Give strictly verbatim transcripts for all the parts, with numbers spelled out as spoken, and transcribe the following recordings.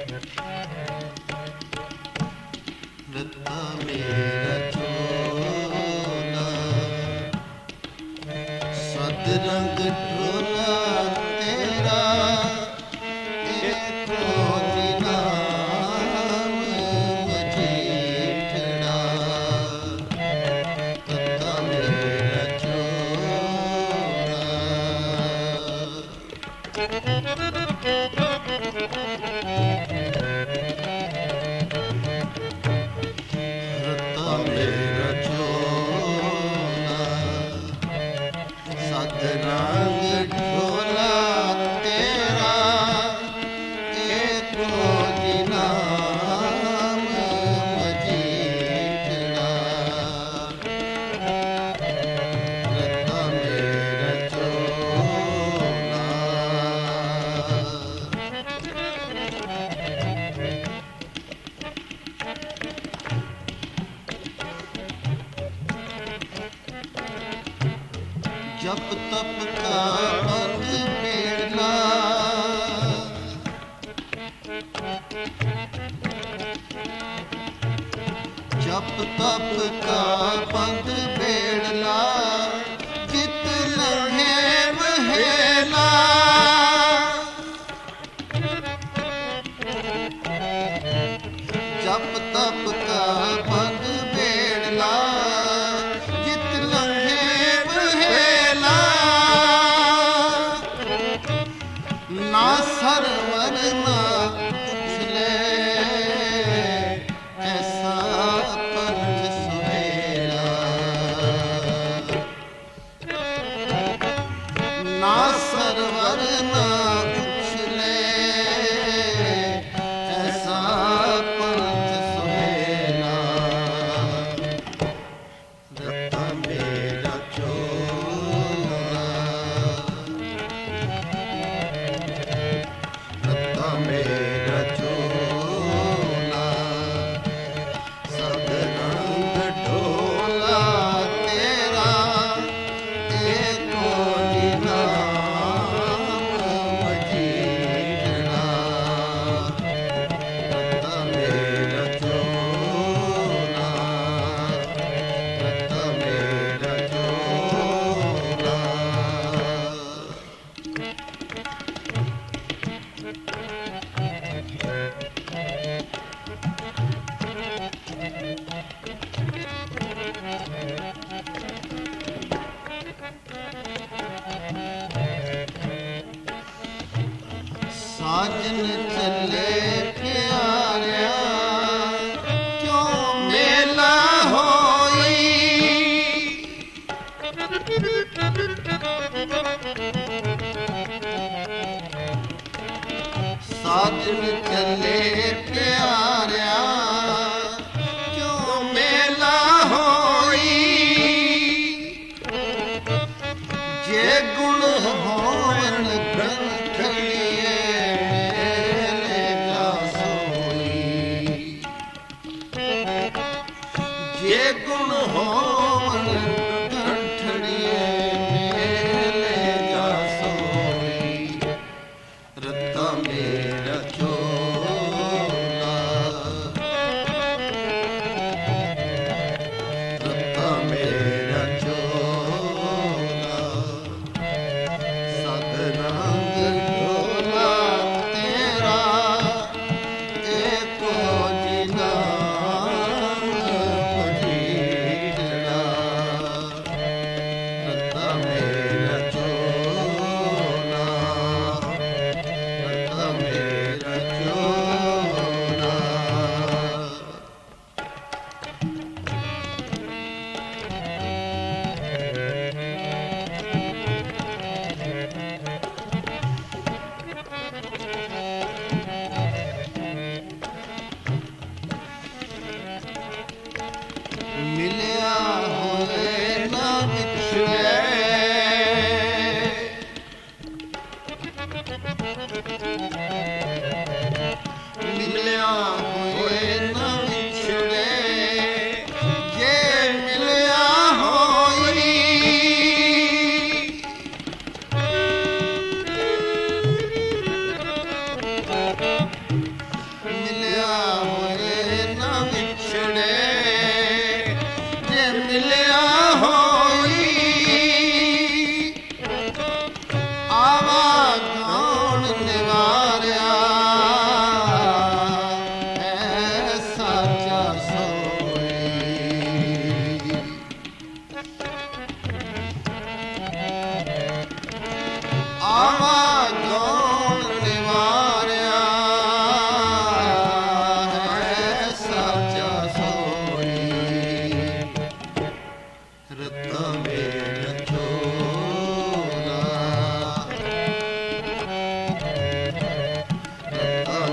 रत्ता मेरा चोला सद रंग ढोला तेरा एको नाम मजीठड़ा रत्ता मेरा चोला रत्ता मेरा चोला सद रंग ढोला तेरा एको नाम मजीठड़ा रत्ता मेरा चोला जप तप का बंद बेड़ला जप तप का बंद बेड़ला जित लम्हे महेला जप तप का बंद बेड़ला जित लम्हे महेला ना सरवर ना उछले ऐसा पंच सुहेला ना सरवर ना उछले ऐसा पंच सुहेला रत्ता मेरा चोला रत्ता मेरा चोला सद रंग ढोला तेरा एको नाम मजीठड़ा रत्ता मेरा चोला रत्ता मेरा चोला साजन चले प्यारिया क्यों मेला होई साजन चले प्यारिया क्यों मेला होई जे गुण होवन ग्रंथलिए मेले जा सोई जे गुण होवन ग्रंथलिए मेले जा सोई रत्ता मेरा चोला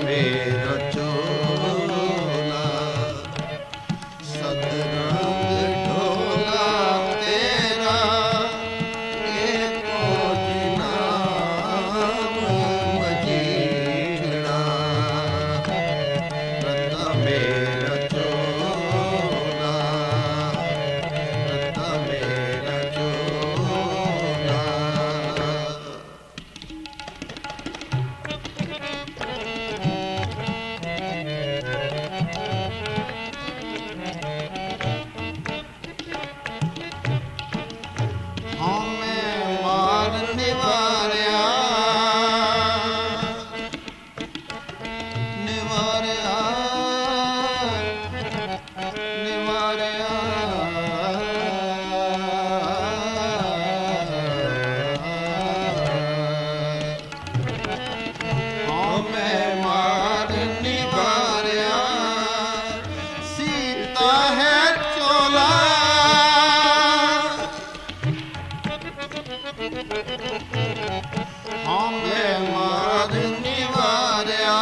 ਮੇਰਾ ਚੋਲਾ ਸਤਰੰਗ ਢੋਲਾ ਤੇਰਾ ਏਕੋ ਜੀ ਨਾਮ ਮਜੀਠੜਾ ਰਤਾ ਮੇਰਾ ਚੋਲਾ ਰਤਾ ਮੇਰਾ ਚੋਲਾ ਹਉਮੈ ਮਾਰ ਨਿਵਾਰਿਆ ਨਿਵਾਰਿਆ ਨਿਵਾਰਿਆ ਹਉਮੈ ਮਾਰ ਨਿਵਾਰਿਆ ਸੀਤਾ ਹੈ ਚੋਲਾ ਹਉਮੈ ਮਾਰ ਨਿਵਾਰਿਆ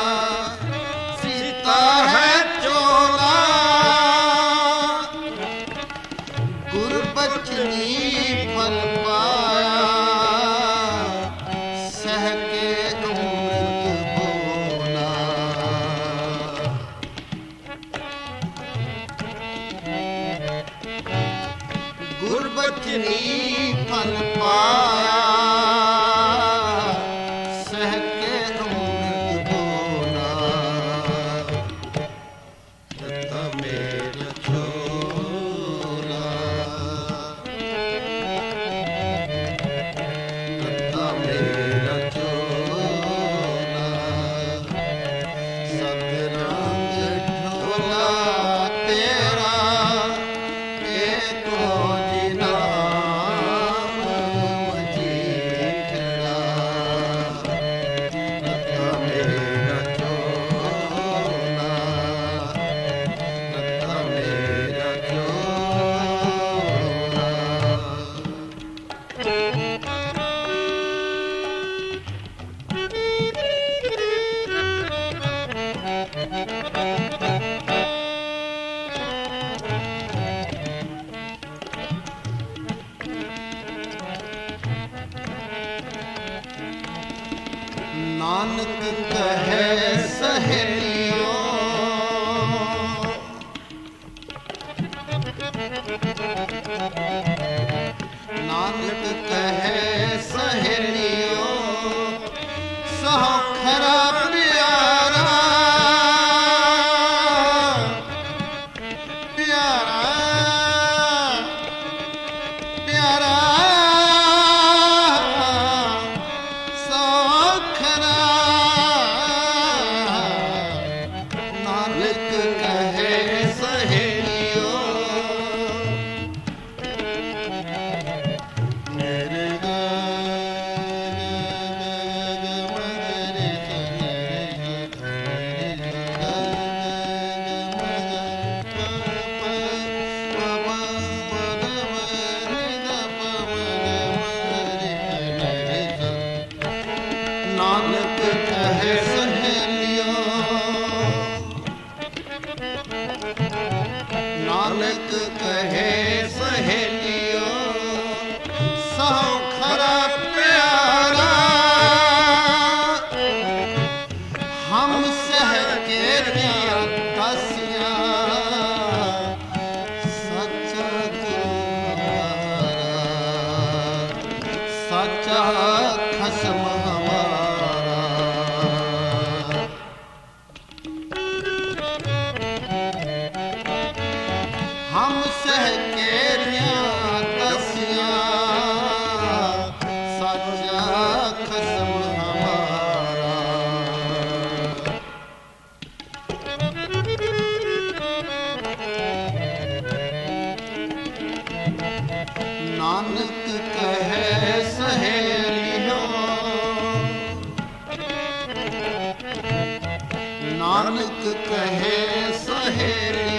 ਸੀਤਾ ਹੈ ਚੋਲਾ ਗੁਰਬਚਨੀ ਫਲ ਪਾਇਆ ਸਹਿ ਕੇ ਅੰਮ੍ਰਿਤ ਬੋਲਾ ਗੁਰਬਚਨੀ ਫਲ ਪਾਇਆ ਸਹਿ ਕੇ ਅੰਮ੍ਰਿਤ ਬੋਲਾ ਰਤਾ ਮੇਰਾ ਚੋਲਾ ਰਤਾ ਮੇਰਾ ਚੋਲਾ ਸਤਰੰਗ ਢੋਲਾ ਤੇਰਾ ਏਕੋ ਜੀ ਨਾਮ ਮਜੀਠੜਾ ਰਤਾ ਮੇਰਾ ਚੋਲਾ ਰਤਾ ਮੇਰਾ ਚੋਲਾ ਨਾਨਕ ਕਹੈ ਸਹੇਲਿਓ ਨਾਨਕ ਕਹੈ ਸਹੇਲਿਓ ਸਹੁ ਖਰਾ ਪਿਆਰਾ ਪਿਆਰਾ ਪਿਆਰਾ ਸਹੁ ਖਰਾ ਨਾਨਕ ਕਹੈ ਸਹੇਲਿਓ ਮੇਰੇ ਨਾਨਕ ਕਹੈ ਸਹੇਲਿਓ ਨਾਨਕ ਕਹੈ ਸਹੇਲਿਓ ਸਹੁ ਖਰਾ ਪਿਆਰਾ ਹਮ ਸਹਿ ਕੇ ਦੀਆਂ ਦਸਿਆ ਸੱਚਾ ਤੁਮਾਰਾ ਸੱਚਾ ਖਸਮ ਹਮਾਰਾ ਹਮ ਸਹਿ ਕੇ ਦੀਆਂ ਦਸਿਆ ਸੱਚਾ ਖਸਮ ਹਮਾਰਾ ਨਾਨਕ ਕਹੈ ਸਹੇਲਿਓ ਨਾਨਕ ਕਹੈ ਸਹੇਲਿਓ